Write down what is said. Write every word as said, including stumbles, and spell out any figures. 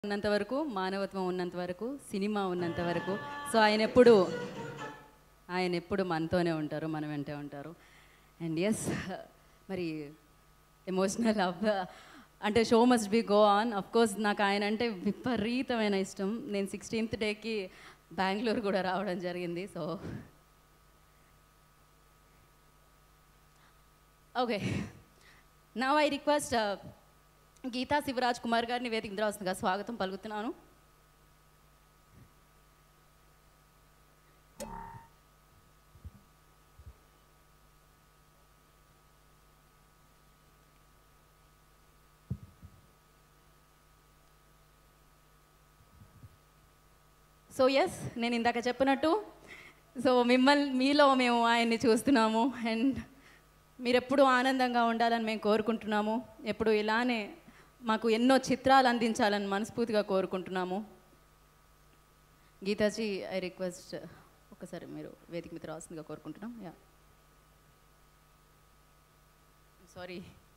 ఉన్నంత వరకు, మానవత్వం ఉన్నంత వరకు, సినిమా ఉన్నంత వరకు, సో ఆయన ఎప్పుడు ఆయన ఎప్పుడు మనతోనే ఉంటారు, మన వెంటే ఉంటారు. అండ్ ఎస్, మరి ఎమోషనల్ అవ్ అంటే show must be go on. Of course నాకు ఆయన అంటే విపరీతమైన ఇష్టం. నేను సిక్స్టీన్త్ డేకి బెంగళూరు కూడా రావడం జరిగింది. So okay, now I request Geetha Shivarajkumar గారిని వేదిక మీద వస్తుందిగా స్వాగతం పలుకుతున్నాను. సో ఎస్, నేను ఇందాక చెప్పినట్టు సో మిమ్మల్ని మీలో మేము ఆయన్ని చూస్తున్నాము. అండ్ మీరు ఎప్పుడూ ఆనందంగా ఉండాలని మేము కోరుకుంటున్నాము. ఎప్పుడు ఇలానే మాకు ఎన్నో చిత్రాలు అందించాలని మనస్ఫూర్తిగా కోరుకుంటున్నాము. గీతాజీ, ఐ రిక్వెస్ట్ ఒకసారి మీరు వేదిక మీద రావాల్సిందిగా కోరుకుంటున్నాం. Yeah sorry.